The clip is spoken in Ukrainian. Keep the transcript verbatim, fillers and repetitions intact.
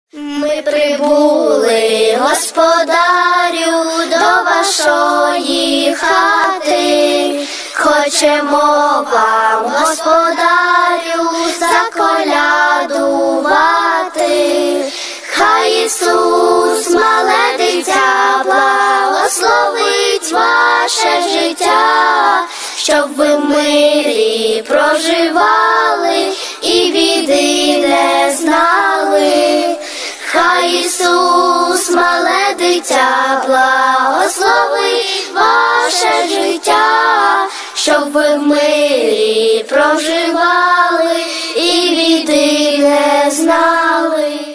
Ми прибули, господарю, до вашої хати, хочемо вам, господарю, заколядувати. Хай Ісус, мале дитя, благословить ваше життя, щоб ви в мирі проживали і біди не знали. Хай Ісус, мале дитя, благословить ваше життя, щоб ви в мирі проживали і біди не знали.